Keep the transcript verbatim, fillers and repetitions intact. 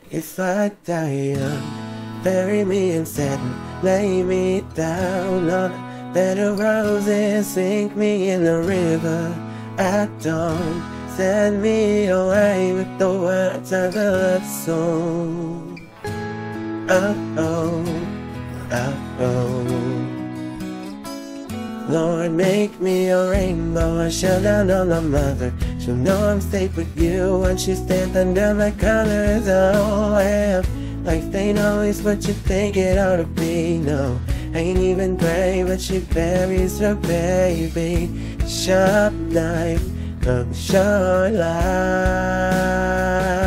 If I die young, bury me in satin, lay me down on a bed of roses, sink me in the river at dawn, send me away with the words of a love song. Oh, oh, oh, oh. Lord, make me a rainbow, I shine down on the mother. She'll know I'm safe with you when she stands under my colors. Oh, I have life ain't always what you think it ought to be. No, ain't even gray, but she buries her baby. Sharp knife, come short light.